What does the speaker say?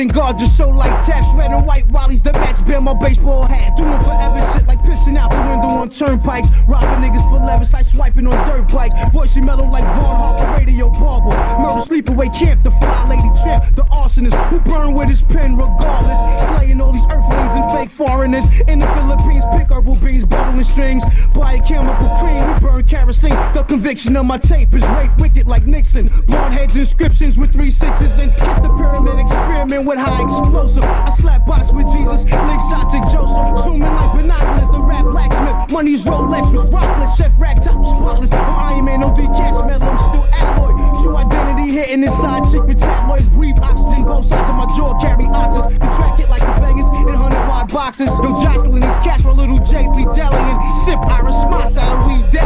Holding guard just so like taps, red and white Wallies that match bear my baseball hat. Doing forever shit like pissing out the window on turnpikes. Robbing niggas for levers like swiping on dirt bikes. Voicey mellow like Vaughn Harper, radio barber. Murder sleepaway camp, the fly lady tramp. The arsonist who burn with his pen regardless. Slaying all these earthlings and fake foreigners. In the Philippines, pick herbal beans, bubbling strings. Buy a chemical cream, we burn kerosene. The conviction of my tape is rape wicked like Nixon. Blonde heads inscriptions with 3 6s and kiss the pyramid experiment with high explosive. I slap box with Jesus, lick shot to Joseph. Zooming like binoculars, the rap blacksmith. Money's Rolex was rockless, chef rag top spotless. I'm Iron Man, no decaf smell, I'm still alloy. True identity hitting inside chick with tabloids. Breathe oxygen, both sides of my jaw carry oxys. Contract it like the Vegas in 100 wide boxes. No jostling these cats for little JP Deli and sip Irish Moss out of weed.